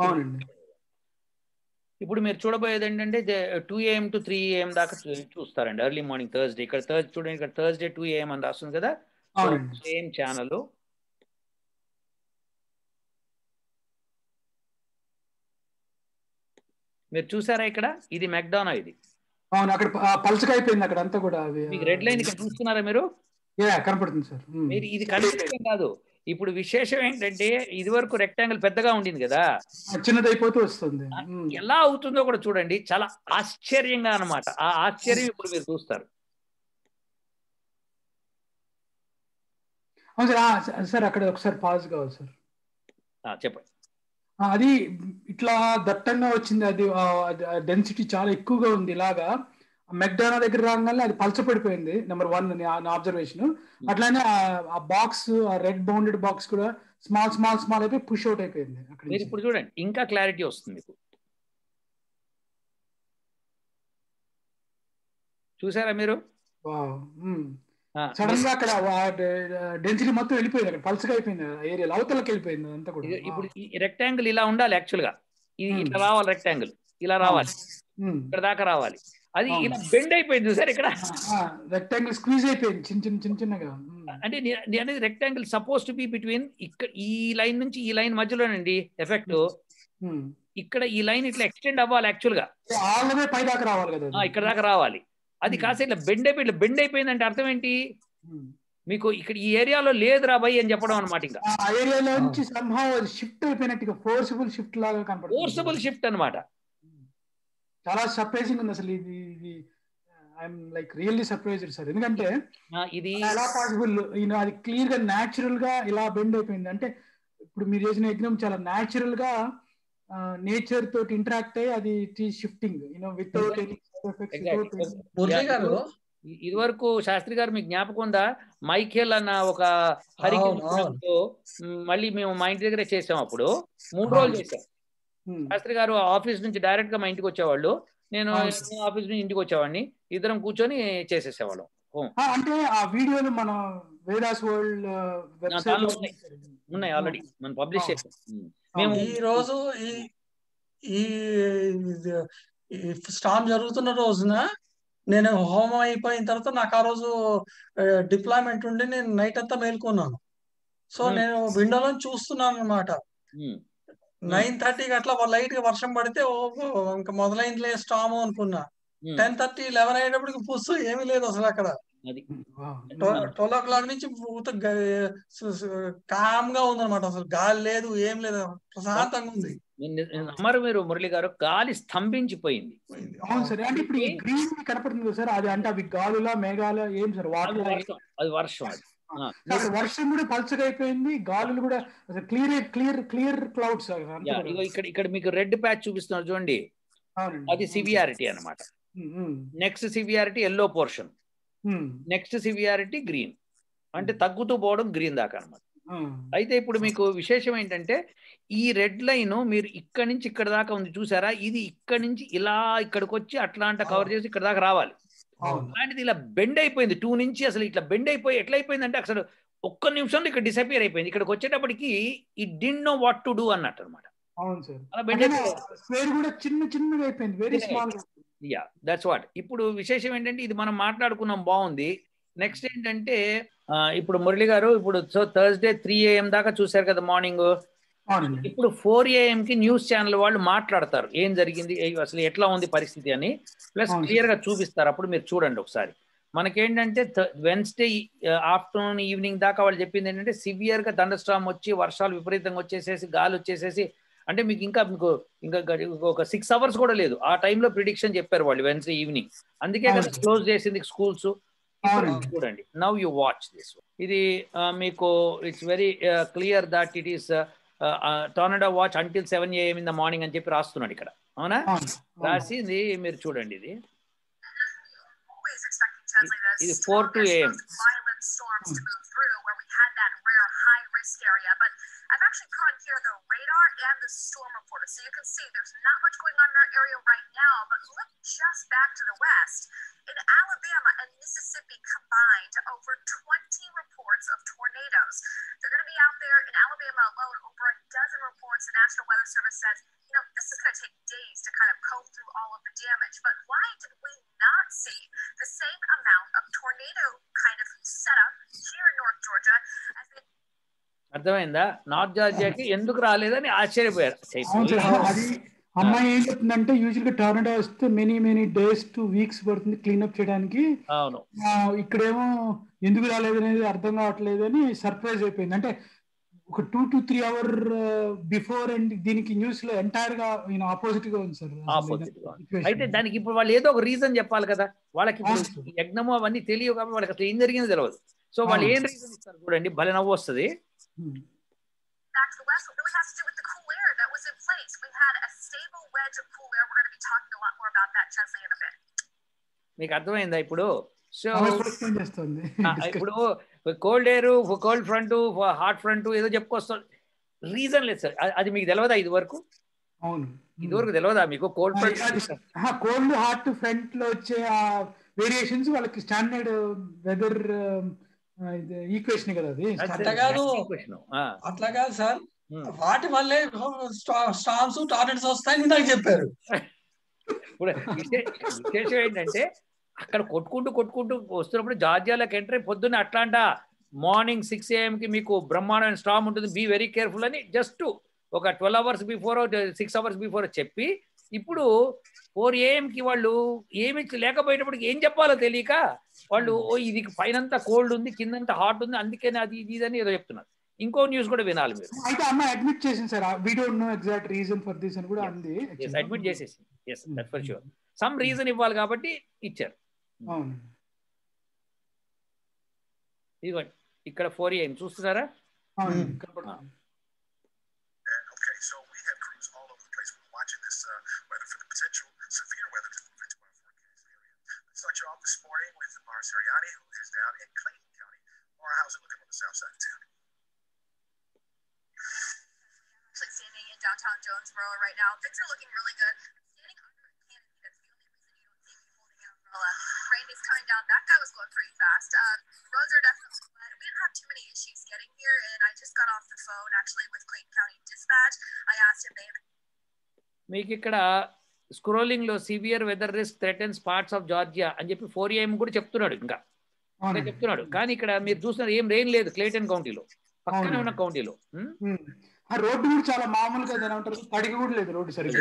ఇప్పుడు మీరు చూడబోయేది ఏంటంటే two AM to three AM దాకా చూస్తారండి, ఎర్లీ మార్నింగ్ థర్స్డే. ఇక్కడ థర్స్ చూడండి, ఇక్కడ థర్స్డే టూ ఏఎం అని రాస్తుంది కదా, సేమ్ ఛానల్. మీరు చూసారా ఇక్కడ? ఇది మెక్డానా, ఇది అక్కడ పల్చగా అయిపోయింది అక్కడ అంతా కూడా. మీకు రెడ్ లైన్ ఇక్కడ చూస్తున్నారా మీరు? కనపడుతుంది సార్. మీరు ఇది కనిపించడం కాదు, ఇప్పుడు విశేషం ఏంటంటే ఇది వరకు రెక్టాంగిల్ పెద్దగా ఉండింది కదా, చిన్నదైపోతూ వస్తుంది. ఎలా అవుతుందో కూడా చూడండి, చాలా ఆశ్చర్యంగా అన్నమాట. ఆ ఆశ్చర్యం ఇప్పుడు మీరు చూస్తారు. సార్ అక్కడ ఒకసారి పాజ్ కావాలి సార్, చెప్పండి. అది ఇట్లా దట్టంగా వచ్చింది, అది డెన్సిటీ చాలా ఎక్కువగా ఉంది. ఇలాగా మెక్డానా దగ్గర రాగానే అది పలచపడిపోయింది, నెంబర్ వన్ నా అబ్జర్వేషన్. అట్లానే ఆ బాక్స్, ఆ రెడ్ బౌండెడ్ బాక్స్ కూడా స్మాల్ స్మాల్ స్మాల్ అయిపోయి పుష్ అవుట్ అయిపోయింది. మీరు ఇప్పుడు చూడండి, ఇంకా క్లారిటీ వస్తుంది మీకు. చూసారా మీరు? సడన్ గా అక్కడ డెన్సిటీ మొత్తం వెళ్ళిపోయింది, అక్కడ పల్చగా అయిపోయింది, ఏరియా అవతలకి వెళ్ళిపోయింది అంతా కూడా. ఇప్పుడు ఈ రెక్టాంగిల్ ఇలా ఉండాలి యాక్చువల్ గా, ఇది ఇట్లా రావాలి, రెక్టాంగిల్ ఇలా రావాలి, ఇక్కడ దాకా రావాలి. అది ఇలా బెండ్ అయిపోయింది సార్, ఇక్కడ రెక్టాంగిల్ స్క్వీజ్ అయిపోయింది చిన్న చిన్న చిన్న చిన్నగా. అంటే అనేది rectangle suppose to be between ఇక్కడ ఈ లైన్ నుంచి ఈ లైన్ మధ్యలోనండి ఎఫెక్ట్. ఇక్కడ ఈ లైన్ ఇట్లా ఎక్స్టెండ్ అవ్వాలి యాక్చువల్ గా, పై దాకా రావాలి కదా, ఇక్కడ దాకా రావాలి. అది కాస్త ఇట్లా బెండ్ అయిపోయి ఇట్లా బెండ్ అయిపోయింది అంటే అర్థం ఏంటి? మీకు ఇక్కడ ఈ ఏరియాలో లేదురా బై అని చెప్పడం అనమాట. ఇంకా ఆ ఏరియాలో నుంచి షిఫ్ట్ అయిపోయినట్టుగా ఫోర్సిబుల్ షిఫ్ట్ లాగా కనపడుతుంది. ఫోర్సిబుల్ షిఫ్ట్ అనమాట. చాలా సర్ప్రైజింగ్ ఉంది అసలు ఇది. ఇది I'm like really surprised sir, ఎందుకంటే ఇది ఎలా పాసిబుల్, అది క్లియర్ గా న్యాచురల్ గా ఇలా బెండ్ అయిపోయింది అంటే. ఇప్పుడు మీరు చేసిన ఎగ్జామ్ చాలా న్యాచురల్ గా నేచర్ తోటి ఇంటరాక్ట్ అయ్యి అది షిఫ్టింగ్, యూనో వితౌట్ ఎనీ ఇది వరకు శాస్త్రి గారు మీకు జ్ఞాపకం ఉందా? మైఖేల్ అన్న ఒక హరికేన్ మళ్ళీ మేము మా ఇంటి దగ్గరే చేసాం. అప్పుడు మూడు రోజులు చేసాం. శాస్త్రి గారు ఆఫీస్ నుంచి డైరెక్ట్ గా మా ఇంటికి వచ్చేవాళ్ళు, నేను ఆఫీస్ నుంచి ఇంటికి వచ్చేవాడిని, ఇద్దరం కూర్చొని చేసేసేవాళ్ళం. అంటే ఆ వీడియోలు మన వేదాస్ వరల్డ్ వెబ్సైట్ లో ఉన్నాయి ఆల్రెడీ, మనం పబ్లిష్ చేసాం. మేము ఈ రోజు ఈ ఈ స్టార్మ్ జరుగుతున్న రోజున నేను హోమం అయిపోయిన తర్వాత నాకు ఆ రోజు డిప్లాయ్మెంట్ ఉండి నేను నైట్ అంతా మేల్కొన్నాను. సో నేను విండోలో చూస్తున్నాను అనమాట. నైన్ థర్టీకి అట్లా లైట్ గా వర్షం పడితే ఓ ఇంకా మొదలైందిలే స్టామ్ అనుకున్నా. టెన్ థర్టీ లెవెన్ అయ్యేటప్పటికి పుస్సు ఏమీ లేదు అసలు అక్కడ. ట్వెల్వ్ ఓ క్లాక్ నుంచి కామ్ గా ఉందన్నమాట, అసలు గాలి లేదు ఏం లేదు, ప్రశాంతంగా ఉంది. నమ్మరు మీరు మురళి గారు, గాలి స్తంభించిపోయింది. అవును సార్. అంటే ఇప్పుడు గ్రీన్ కనపడుతుంది కదా సార్, అది అంటే అవి గాలులా మేఘాల ఏం సార్? వాటర్ అది వర్షం. అది వర్షం కూడా పల్చగా అయిపోయింది, గాలులు కూడా క్లియర్ క్లియర్ క్లియర్ క్లౌడ్స్. ఇక్కడ ఇక్కడ మీకు రెడ్ ప్యాచ్ చూపిస్తున్నారు చూడండి, అది సివియారిటీ అన్నమాట. Next severity yellow portion, next severity green, అంటే తగ్గుతూ పోవడం గ్రీన్ దాకా అనమాట. అయితే ఇప్పుడు మీకు విశేషం ఏంటంటే ఈ రెడ్ లైన్ మీరు ఇక్కడ నుంచి ఇక్కడ దాకా ఉంది చూసారా, ఇది ఇక్కడ నుంచి ఇలా ఇక్కడికి వచ్చి అట్లాంటా కవర్ చేసి ఇక్కడ దాకా రావాలి. అలాంటిది ఇలా బెండ్ అయిపోయింది టూ నుంచి, అసలు ఇట్లా బెండ్ అయిపోయి ఎట్లా అయిపోయిందంటే అసలు ఒక్క నిమిషంలో ఇక్కడ డిసపియర్ అయిపోయింది. ఇక్కడికి వచ్చేటప్పటికి it did know what to do అన్నట్టు అనమాట. చిన్న చిన్నగా అయిపోయింది, very small. Yeah that's what. ఇప్పుడు విశేషం ఏంటంటే ఇది మనం మాట్లాడుకున్నాం బాగుంది. నెక్స్ట్ ఏంటంటే ఇప్పుడు మురళి గారు ఇప్పుడు సో థర్స్డే త్రీ ఏఎం దాకా చూసారు కదా మార్నింగ్. ఇప్పుడు ఫోర్ ఏఎం కి న్యూస్ ఛానల్ వాళ్ళు మాట్లాడతారు ఏం జరిగింది, అసలు ఎట్లా ఉంది పరిస్థితి అని, ప్లస్ క్లియర్ గా చూపిస్తారు. అప్పుడు మీరు చూడండి ఒకసారి. మనకేంటంటే వెన్స్డే ఆఫ్టర్నూన్ ఈవినింగ్ దాకా వాళ్ళు చెప్పింది ఏంటంటే సివియర్ గా థండర్ స్టార్మ్ వచ్చి వర్షాలు విపరీతంగా వచ్చేసేసి గాలి వచ్చేసేసి, అంటే మీకు ఇంకా మీకు ఇంకా ఒక సిక్స్ అవర్స్ కూడా లేదు ఆ టైంలో ప్రిడిక్షన్ చెప్పారు వాళ్ళు వెన్స్డే ఈవినింగ్. అందుకే కదా క్లోజ్ చేసింది స్కూల్స్. చూడండి, నవ్ యూ వాచ్ దిస్. ఇది మీకు it's very clear that it is tornado watch until seven AM in the morning అని చెప్పి రాస్తున్నాడు ఇక్కడ, అవునా? రాసింది మీరు చూడండి. ఇది ఇది four to AM. I've actually put on here the radar and the storm reporter, so you can see there's not much going on in our area right now. But look just back to the west. In Alabama and Mississippi combined, over twenty reports of tornadoes. They're going to be out there in Alabama alone, over a dozen reports. The National Weather Service says, you know, this is going to take days to kind of comb through all of the damage. But why did we not see the same amount of tornado kind of setup here in North Georgia as they అర్థమైందా? నార్త్ జార్జియాకి ఎందుకు రాలేదని ఆశ్చర్యపోయారు. అది అమ్మాయి ఏం చెప్తుందంటే యూజువల్ గా టోర్నడో వస్తే many many days to weeks పడుతుంది క్లీన్అప్ చేయడానికి. అవును, ఇక్కడేమో ఎందుకు రాలేదు అనేది అర్థం కావట్లేదు అని సర్ప్రైజ్ అయిపోయింది. అంటే ఒక two to three hour before and దీనికి న్యూస్ లో ఎంటైర్ గా ఆపోజిట్ గా ఉంది సార్. ఆపోజిట్ గా. అయితే దానికి ఇప్పుడు వాళ్ళు ఏదో ఒక రీజన్ చెప్పాలి కదా. వాళ్ళకి యజ్ఞము అవన్నీ తెలియవు కాబట్టి వాళ్ళకి అసలు ఏం జరిగిందో తెలియదు. సో వాళ్ళు ఏం రీజన్ ఇస్తారు చూడండి, భలే నవ్వు వస్తుంది. Back to the west, it really has to do with the cool air that was in place. We had a stable wedge of cool air. We're going to be talking a lot more about that, Chesley, in a bit. మీకు అర్థమైందా ఇప్పుడు? సో ఇప్పుడు cold air, cold front, hot front ఏదో చెప్పుకొస్తుంది, రీజన్ లేదు సార్. అది మీకు తెలియదా ఇది వరకు? అవును, ఇది వరకు తెలియదా మీకు? Cold front, cold hot front లో వచ్చే వేరియేషన్స్ వాళ్ళకి స్టాండర్డ్ వెదర్ ఈక్వేషన్ కదా అది. అట్లా కాదు అట్లా కాదు సార్, వాటి వల్లే స్టార్మ్స్ టార్నెట్స్ వస్తాయని నాకు చెప్పారు. ఇప్పుడు విశేషం ఏంటంటే అక్కడ కొట్టుకుంటూ కొట్టుకుంటూ వస్తున్నప్పుడు జార్జియాలోకి ఎంటర్ అయి పొద్దున్న అట్లాంటా మార్నింగ్ సిక్స్ ఏఎం కి మీకు బ్రహ్మాండమైన స్టార్మ్ ఉంటుంది, బీ వెరీ కేర్ఫుల్ అని జస్ట్ ఒక twelve hours before six hours before చెప్పి, ఇప్పుడు ఫోర్ ఏఎం కి వాళ్ళు ఏమి లేకపోయేటప్పటికి ఏం చెప్పాలో తెలియక వాళ్ళు ఓ ఇది పైనంతా కోల్డ్ ఉంది కిందంతా హాట్ ఉంది అందుకని అది ఇది అని ఏదో చెప్తున్నారు. ఇంకో న్యూస్ కూడా వినాలి మీరు. అయితే అమ్మ అడ్మిట్ చేసింది sir, we don't know exact reason for this అని కూడా అంది. అడ్మిట్ చేసేసి yes that for sure some reason ఇవ్వాలి కాబట్టి ఇచ్చారు. అవును, ఇదిగోండి ఇక్కడ ఫోర్ ఏఎం చూస్తున్నారా? అవును. Start you off this morning with Mara Siriani, who is down in Clayton County. Mara, how's it looking on the south side of town? Actually standing in downtown Jonesboro right now. Things are looking really good. I'm standing under a canopy. That's the only reason you don't see me holding an umbrella. Rain is coming down. That guy was going pretty fast. Uh, roads are definitely wet. We didn't have too many issues getting here, and I just got off the phone actually with Clayton County Dispatch. I asked if they మీకు ఇక్కడ స్క్రోలింగ్ లో severe weather risk threatens parts of Georgia అని చెప్పి ఫోర్ ఏఎం కూడా చెప్తున్నాడు, ఇంకా చెప్తున్నాడు. కానీ ఇక్కడ మీరు చూస్తున్నారు ఏం రెయిన్ లేదు క్లేటన్ కౌంటీలో, పక్కనే ఉన్న కౌంటీలో. రోడ్డు కూడా చాలా మామూలుగా ఏమంటారు, తడికి కూడా లేదు రోడ్డు సరిగ్గా.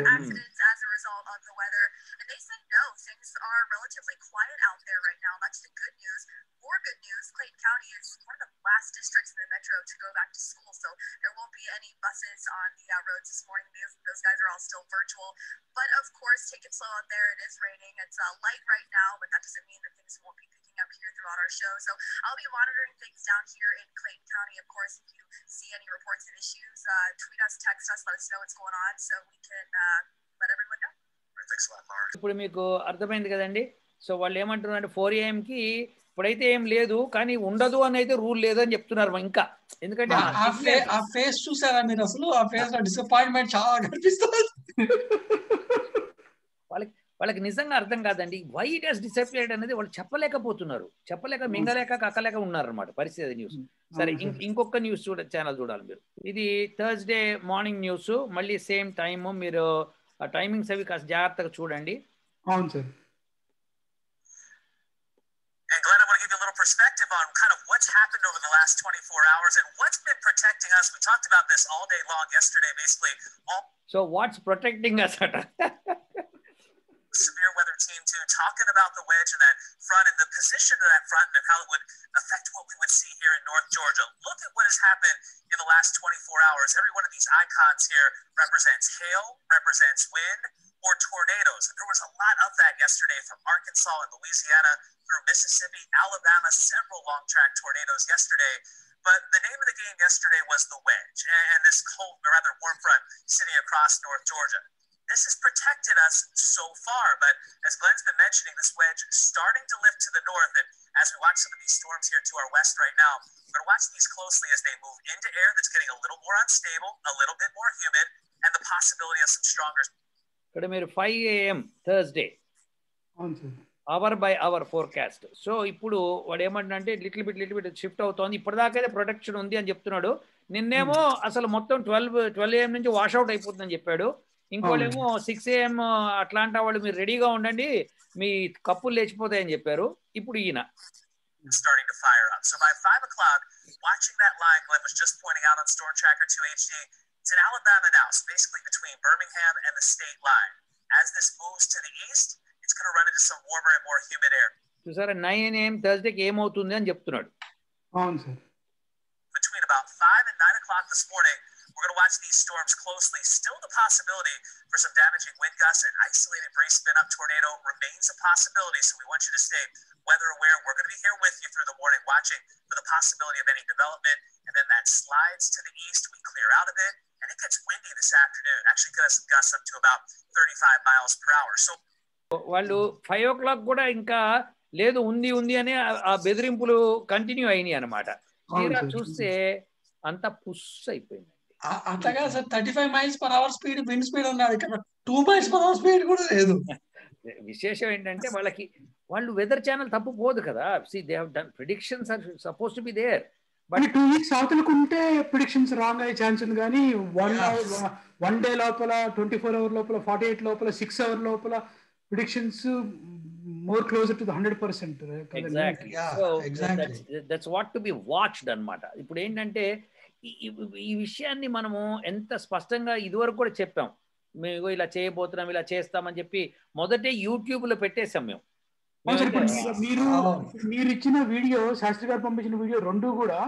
more good news, Clayton County is one of the last districts in the metro to go back to school, so there won't be any buses on the uh, roads this morning. Those, those guys are all still virtual. But of course, take it slow out there. It is raining. It's uh, light right now, but that doesn't mean that things won't be picking up here throughout our show. So I'll be monitoring things down here in Clayton County. Of course, if you see any reports of issues, uh, tweet us, text us, let us know what's going on so we can uh, let everyone know. Thanks a lot, Laura. ఇప్పుడు మీకు అర్థమైంది కదండి. సో వాళ్ళు ఏమంటున్నారు అంటే ఫోర్ ఏఎంకి ఇప్పుడైతే ఏం లేదు, కానీ ఉండదు అని అయితే రూల్ లేదు అని చెప్తున్నారు ఇంకా. ఎందుకంటే ఆ ఫేస్ చూసారా మీరు? అసలు ఆ ఫేస్ లో డిసప్పాయింట్మెంట్ చాలా కనిపిస్తుంది. వాళ్ళకి వాళ్ళకి నిజంగా అర్థం కాదండి వై ఇట్ హస్ డిసప్పియర్డ్ అనేది. వాళ్ళు చెప్పలేకపోతున్నారు, చెప్పలేక మింగలేక కక్కలేక ఉన్నారు అనమాట పరిస్థితి. న్యూస్ సరే, ఇంకొక న్యూస్ చూడ ఛానల్ చూడాలి మీరు. ఇది థర్స్డే మార్నింగ్ న్యూస్, మళ్ళీ సేమ్ టైమ్. మీరు ఆ టైమింగ్స్ అవి కాస్త జాగ్రత్తగా చూడండి. అవును sir. And Glenn, I want to give you a little perspective on kind of what's happened over the last twenty-four hours and what's been protecting us. We talked about this all day long yesterday, basically. All So what's protecting us? severe weather team too, talking about the wedge in that front and the position of that front and how it would affect what we would see here in North Georgia. Look at what has happened in the last twenty-four hours. Every one of these icons here represents hail, represents wind, or tornadoes. And there was a lot of that yesterday from Arkansas and Louisiana through Mississippi, Alabama, several long track tornadoes yesterday. But the name of the game yesterday was the wedge and this cold, or rather warm front sitting across North Georgia. This has protected us so far, but as Glenn's been mentioning, this wedge starting to lift to the north, and as we watch some of these storms here to our west right now, we're going to watch these closely as they move into air that's getting a little more unstable, a little bit more humid, and the possibility of some stronger. ఇక్కడ మీరు five AM Thursday hour by hour forecast. So ఇప్పుడు వాడు ఏమంటే little bit little bit shift అవుతోంది. ఇప్పటిదాకైతే ప్రొటెక్షన్ ఉంది అని చెప్తున్నాడు. నిన్నేమో అసలు మొత్తం ట్వెల్వ్ ట్వెల్వ్ ఏఎం నుంచి వాష్అవుట్ అయిపోతుందని చెప్పాడు. ఇంకోళ్ళేమో సిక్స్ ఏఎం అట్లాంటా వాళ్ళు మీరు రెడీగా ఉండండి, మీ కప్పులు లేచిపోతాయని చెప్పారు. ఇప్పుడు ఈయన starting to fire up. So by five o'clock, watching that line Glenn was just pointing out on Storm Tracker two H D, it's in Alabama now. It's basically between Birmingham and the state line. As this moves to the east, it's going to run into some warmer and more humid air. చూసారా నైన్ ఏఎం థర్స్డేకి ఏమవుతుంది అని చెప్తున్నాడు. అవును sir. Between about five and nine o'clock this morning, we're going to watch these storms closely. Still the possibility for some damaging wind gusts and isolated breeze spin-up tornado remains a possibility, so we want you to stay weather aware. We're going to be here with you through the morning watching for the possibility of any development, and then that slides to the east. We clear out of it, and it gets windy this afternoon. Actually gusts gusts up to about thirty-five miles per hour. So వాళ్ళు ఫైవ్ ఓ క్లాక్ కూడా ఇంకా లేదు ఉంది ఉంది అని ఆ బెదిరింపులు కంటిన్యూ అయినాయి అనమాట. తీరా చూస్తే అంతా పుష్ అయిపోయింది. అంతగా sir thirty five miles per hour speed wind speed ఉన్నాడు, ఇక్కడ two miles per hour speed కూడా లేదు. విశేషం ఏంటంటే వాళ్ళకి వాళ్ళు వెదర్ ఛానల్ తప్పు పోదు కదా. See they have done predictions are suppose to be there, but two weeks అవతలకుంటే ప్రిడిక్షన్స్ రాంగ్ అయ్యే ఛాన్స్ ఉంది. కానీ వన్ వన్ డే లోపల ట్వంటీ ఫోర్ అవర్ లోపల ఫార్టీ ఎయిట్ లోపల సిక్స్ అవర్ లోపల predictions more closer to the hundred percent. Exactly. So that's what to be watched అన్నమాట. ఇప్పుడు ఏంటంటే ఈ విషయాన్ని మనము ఎంత స్పష్టంగా ఇదివరకు కూడా చెప్పాం, మేము ఇలా చేయబోతున్నాం ఇలా చేస్తామని చెప్పి మొదటే యూట్యూబ్ లో పెట్టేసాం మేము. మీరు మీరు ఇచ్చిన వీడియో, శాస్త్రి గారు పంపించిన వీడియో రెండు కూడా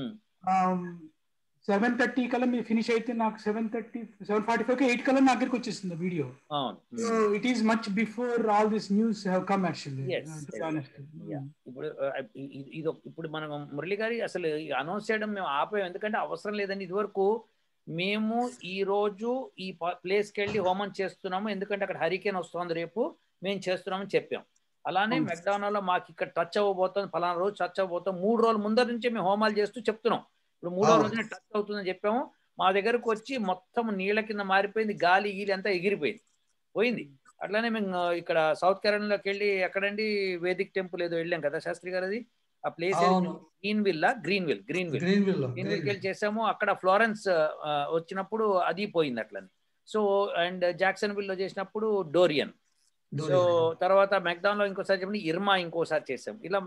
సెవెన్ థర్టీ కల్లా మీరు ఫినిష్ అయితే నాకు seven thirty seven forty five eight కల్లా నా దగ్గరికి వచ్చేస్తుంది వీడియో. It is much before all this news have come actually. ఇప్పుడు ఇది ఇప్పుడు మనం మురళి గారి అసలు అనౌన్స్ చేయడం మేము ఆపాం, ఎందుకంటే అవసరం లేదండి. ఇదివరకు మేము ఈ రోజు ఈ ప్లేస్కి వెళ్ళి హోమం చేస్తున్నాము, ఎందుకంటే అక్కడ హరికేన్ వస్తుంది రేపు, మేము చేస్తున్నామని చెప్పాం. అలానే మెక్డానల్డ్లో మాకు ఇక్కడ టచ్ అవ్వబోతుంది, ఫలానా రోజు టచ్ అవ్వబోతాం, మూడు రోజుల ముందర నుంచే మేము హోమాలు చేస్తూ చెప్తున్నాం. ఇప్పుడు మూడో రోజున టచ్ అవుతుందని చెప్పాము. మా దగ్గరకు వచ్చి మొత్తం నీళ్ళ కింద మారిపోయింది, గాలి గీలి అంతా ఎగిరిపోయింది పోయింది. అట్లానే మేము ఇక్కడ సౌత్ కెరోలినాలోకి వెళ్ళి ఎక్కడండి వేదిక్ టెంపుల్ ఏదో వెళ్ళాం కదా శాస్త్రి గారు, అది ఆ place Greenville Greenville Greenville గ్రీన్ విల్కి వెళ్ళి చేసాము. అక్కడ ఫ్లోరెన్స్ వచ్చినప్పుడు అది పోయింది అట్లని. సో అండ్ జాక్సన్ విల్ లో చేసినప్పుడు డోరియన్, సో తర్వాత మెక్డాన్ లో ఇంకోసారి చెప్పండి ఇర్మా ఇంకోసారి చేసాం. ఇలా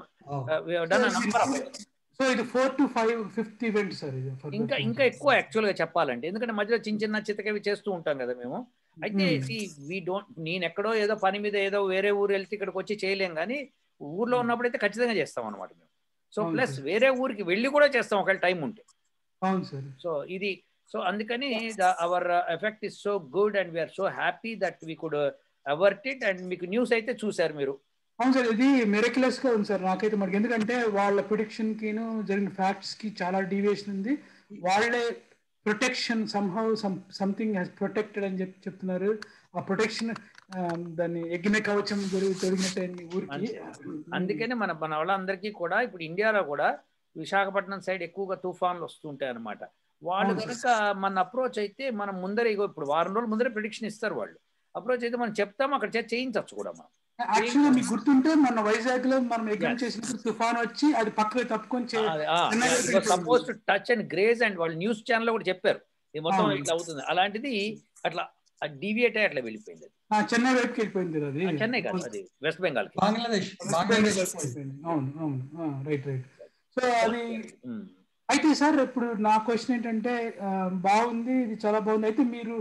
ఇంకా ఇంకా ఎక్కువ యాక్చువల్ గా చెప్పాలంటే, ఎందుకంటే మధ్యలో చిన్న చిన్న చితకవి చేస్తూ ఉంటాం కదా మేము. అయితే వి డోంట్, నేను ఎక్కడో ఏదో పని మీద ఏదో వేరే ఊరు వెళ్తే ఇక్కడికి వచ్చి చేయలేం, కానీ ఊర్లో ఉన్నప్పుడు అయితే ఖచ్చితంగా చేస్తాం అనమాట మేము. సో ప్లస్ వేరే ఊరికి వెళ్ళి కూడా చేస్తాం ఒకవేళ టైం ఉంటే. అవును సార్. సో ఇది సో అందుకని our effect is so good and we are so happy that we could avert it. అండ్ మీకు న్యూస్ అయితే చూసారు మీరు. అవును సార్, ఇది మెరక్యులస్ గా ఉంది సార్ నాకైతే మనకి. ఎందుకంటే వాళ్ళ ప్రిడిక్షన్ కిను జరిగిన ఫ్యాక్ట్స్ కి చాలా డీవియేషన్ ఉంది. వాళ్ళే protection somehow something has protected అని చెప్పి చెప్తున్నారు. ఆ ప్రొటెక్షన్ దాన్ని యజ్ఞ కవచం జరిగినట్టు ఊరికి. అందుకనే మన మన వాళ్ళందరికీ కూడా ఇప్పుడు ఇండియాలో కూడా విశాఖపట్నం సైడ్ ఎక్కువగా తుఫాన్లు వస్తుంటాయి అనమాట. వాళ్ళు కనుక మన అప్రోచ్ అయితే మనం ముందరే ఇప్పుడు వారం రోజులు ముందరే ప్రిడిక్షన్ ఇస్తారు వాళ్ళు. అప్రోచ్ అయితే మనం చెప్తాం, అక్కడ చేయించవచ్చు కూడా మనం. యాక్చువల్గా మీకు గుర్తుంటే మన వైజాగ్ లో మనం ఎగ్జామ్ చేసినప్పుడు తుఫాన్ వచ్చి అది పక్కకు తప్పుకొని suppose to touch and graze and వాళ్ళు న్యూస్ ఛానల్ కూడా చెప్పారు ఇది మొత్తం ఇట్లా అవుతుంది. అలాంటిది అట్లా డీవియేట్ అయ్యి అట్లా వెళ్ళిపోయింది. అది చెన్నై వైపుకి వెళ్ళిపోయింది. అది చెన్నై కాదు, అది వెస్ట్ బెంగాల్ కి. బంగ్లాదేశ్ అవును అవును రైట్ రైట్. సో అది అయితే సార్ ఇప్పుడు నా క్వశ్చన్ ఏంటంటే బాగుంది, ఇది చాలా బాగుంది. అయితే మీరు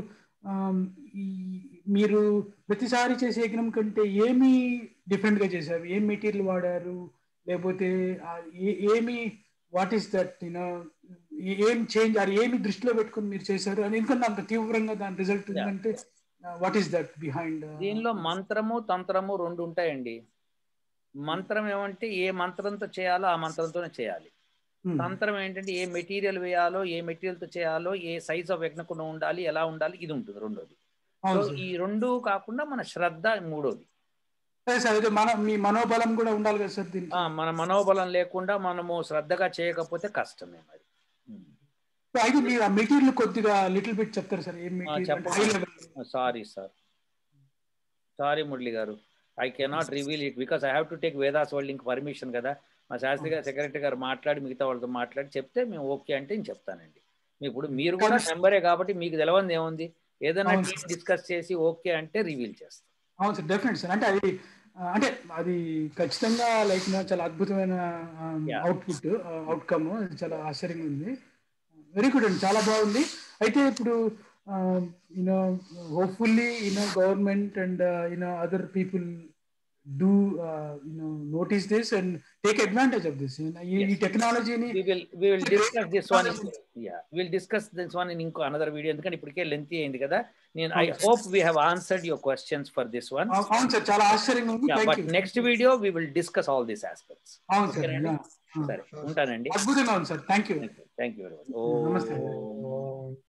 మీరు ప్రతిసారి చేసే యజ్ఞం కంటే ఏమి డిఫరెంట్ గా చేశారు? ఏం మెటీరియల్ వాడారు? లేకపోతే ఏమి వాట్ ఈస్ దట్ యూనో ఏం చేంజ్ అది ఏమి దృష్టిలో పెట్టుకుని మీరు చేశారు అని? ఎందుకంటే అంత తీవ్రంగా దాని రిజల్ట్ ఉందంటే వాట్ ఈస్ దట్ బిహైండ్? దీనిలో మంత్రము తంత్రము రెండు ఉంటాయండి. మంత్రం ఏమంటే ఏ మంత్రంతో చేయాలో ఆ మంత్రంతోనే చేయాలి. తంత్రం ఏంటంటే ఏ మెటీరియల్ వేయాలో, ఏ మెటీరియల్ తో చేయాలో, ఏ సైజ్ ఆఫ్ యజ్ఞకుండం ఉండాలి, ఎలా ఉండాలి, ఇది ఉంటుంది రెండోది. సో ఈ రెండు కాకుండా మన శ్రద్ధ మూడోది. మన మీ మనోబలం కూడా ఉండాలి కదా సార్ దీనికి. మన మనోబలం లేకుండా మనము శ్రద్ధగా చేయకపోతే కష్టమే మరి. అయితే మీరు ఆ మెటీరియల్ కొద్దిగా లిటిల్ బిట్ చెప్తారు సార్? ఏం material? Sorry sir, sorry Murali గారు, I cannot reveal it because I have to take Vedas world link permission కదా. మా శాస్త్రి గారు సెక్రటరీ గారు మాట్లాడి మిగతా వాళ్ళతో మాట్లాడి చెప్తే మేము ఓకే అంటే నేను చెప్తానండి. ఇప్పుడు మీరు కూడా మెంబరే కాబట్టి మీకు తెలవంది ఏముంది, ఏదైనా డిస్కస్ చేసి ఓకే అంటే రివీల్ చేస్తాం. అవును సార్, డెఫినెట్ సార్. అంటే అది అంటే అది ఖచ్చితంగా లైక్ చాలా అద్భుతమైన అవుట్పుట్ అవుట్కమ్, చాలా ఆశ్చర్యంగా ఉంది. వెరీ గుడ్ అండి, చాలా బాగుంది. అయితే ఇప్పుడు you know hopefully you know government and you know other people do uh, you know notice this and take advantage of this. You know, yes. technology ni we will we will discuss this one in, yeah we will discuss this one in inko another video endukani ippudike lengthy ayindi kada. Nenu I hope we have answered your questions for this one. Avun sir, chala ఆశ్చర్యంగా ఉంది. Thank you. But next video we will discuss all these aspects. Avun sir, yeah. Sare untanandi. అద్భుతంగా ఉంది sir. Thank you. Thank you very much. నమస్తే.